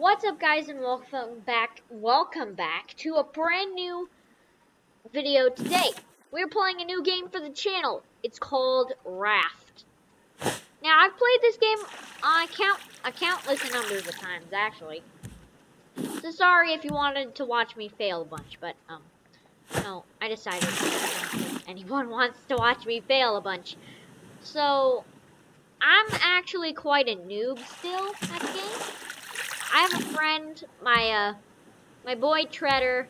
What's up, guys, and welcome back to a brand new video today. We're playing a new game for the channel. It's called Raft. Now, I've played this game on a countless numbers of times, actually. So sorry if you wanted to watch me fail a bunch, but no, I decided I don't think anyone wants to watch me fail a bunch. So I'm actually quite a noob still at the game. I have a friend, my boy Treader.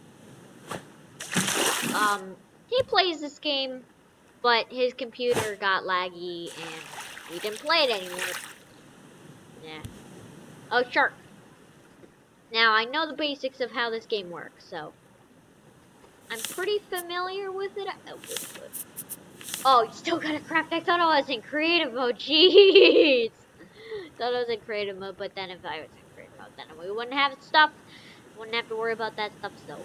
He plays this game, but his computer got laggy and we didn't play it anymore. Yeah. Oh, shark. Now, I know the basics of how this game works, so I'm pretty familiar with it. Oh, you still gotta craft. I thought I was in creative mode. Jeez. Thought I was in creative mode, but then if I was in creative mode, then we wouldn't have stuff. Wouldn't have to worry about that stuff, so.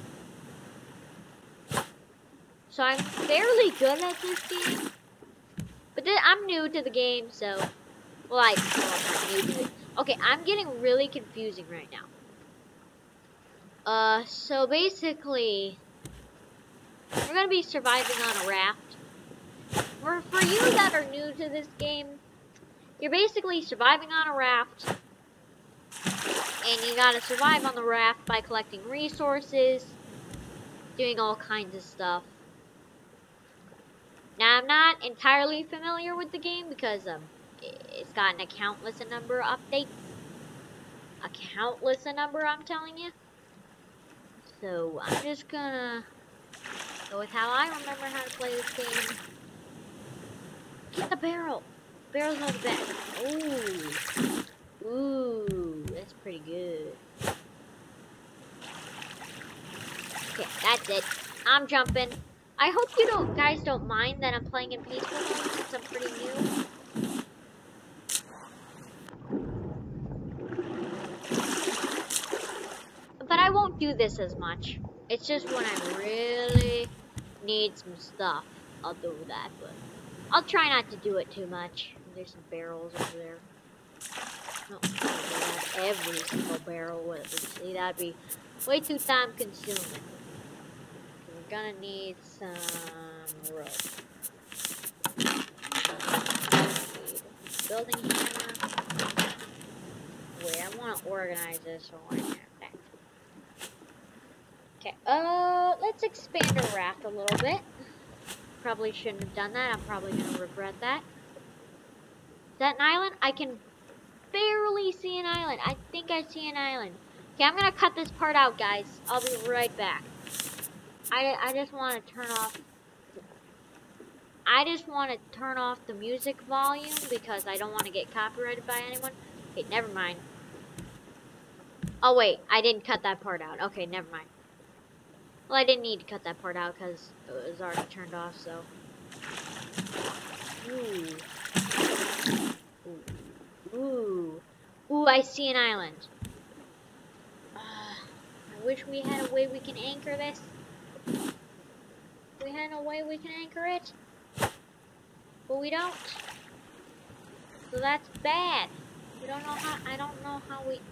So I'm fairly good at this game, but I'm new to the game, so, well, I'm not new to it. Okay, I'm getting really confusing right now. So basically, we're gonna be surviving on a raft. For you that are new to this game, you're basically surviving on a raft, and you gotta survive on the raft by collecting resources, doing all kinds of stuff. Now, I'm not entirely familiar with the game because it's gotten a countless number of updates. A countless number, I'm telling you. So, I'm just gonna go with how I remember how to play this game. Get the barrel. Barrel's not the best. Ooh. Ooh, that's pretty good. Okay, that's it. I'm jumping. I hope you guys don't mind that I'm playing in peaceful mode since I'm pretty new. But I won't do this as much. It's just when I really need some stuff, I'll do that. But I'll try not to do it too much. There's some barrels over there. No, every single barrel with it. See, that'd be way too time consuming. We're gonna need some rope. Building hammer. Wait, I want to organize this so I have that. Okay, let's expand our raft a little bit. Probably shouldn't have done that. I'm probably gonna regret that. Is that an island? I can barely see an island. I think I see an island. Okay, I'm gonna cut this part out, guys. I'll be right back. I just want to turn off. I just want to turn off the music volume because I don't want to get copyrighted by anyone. Okay, never mind. Oh wait, I didn't cut that part out. Okay, never mind. Well, I didn't need to cut that part out because it was already turned off, so. Ooh. Ooh. Ooh, I see an island. I wish we had a way we can anchor this. We had a way we can anchor it. But we don't. So that's bad. We don't know how, I don't know how we.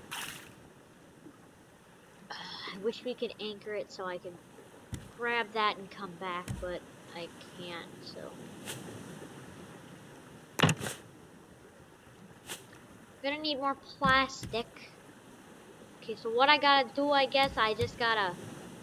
I wish we could anchor it so I could grab that and come back, but I can't, so. I'm gonna need more plastic. Okay, so what I gotta do, I guess, I just gotta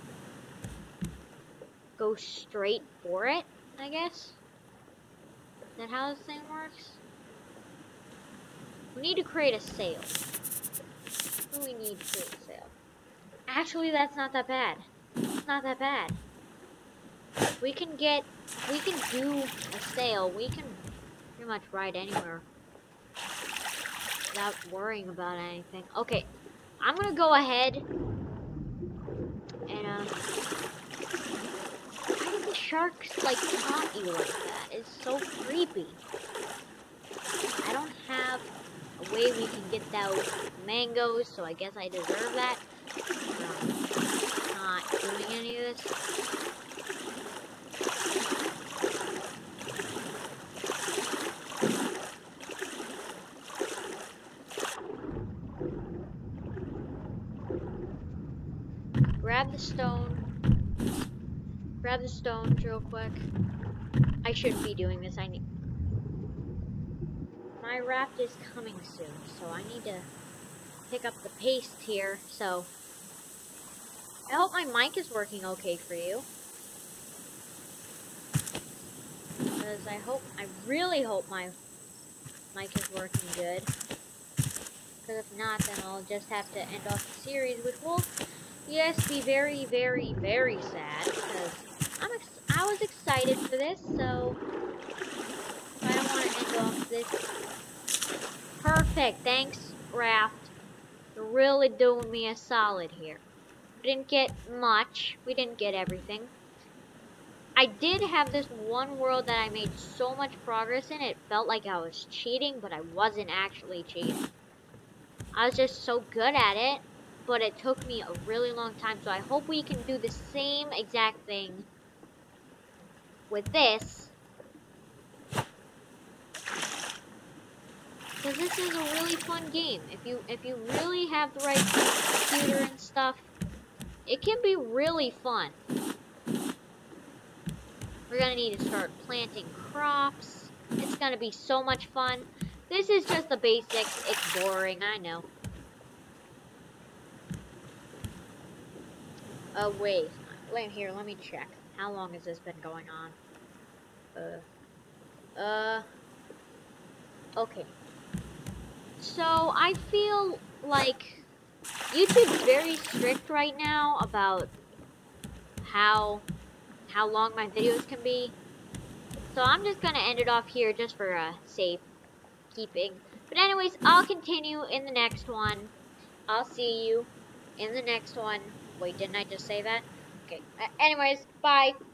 go straight for it, I guess. Is that how this thing works? We need to create a sail. What do we need to create a sail? Actually, that's not that bad. It's not that bad. We can do a sail. We can pretty much ride anywhere without worrying about anything. Okay, I'm gonna go ahead and why do the sharks like taunt you like that? It's so creepy. I don't have a way we can get those mangoes, so I guess I deserve that. Not doing any of this. grab the stone. Grab the stones real quick. I shouldn't be doing this. My raft is coming soon, so I need to pick up the pace here. So I hope my mic is working okay for you. Because I really hope my mic is working good. Because if not, then I'll just have to end off the series, which will, yes, be very, very, very sad. Because I was excited for this, so I don't want to end off this. Perfect, thanks, Raft. You're really doing me a solid here. We didn't get much. We didn't get everything. I did have this one world that I made so much progress in, it felt like I was cheating, but I wasn't actually cheating. I was just so good at it, but it took me a really long time, so I hope we can do the same exact thing with this. Because this is a really fun game. If you really have the right computer and stuff, it can be really fun. We're gonna need to start planting crops. It's gonna be so much fun. This is just the basics. It's boring, I know. Wait here, let me check. How long has this been going on? Okay. So, I feel like YouTube's very strict right now about how long my videos can be. So I'm just gonna end it off here just for safe keeping. But anyways, I'll continue in the next one. I'll see you in the next one. Wait, didn't I just say that? Okay. Anyways, bye.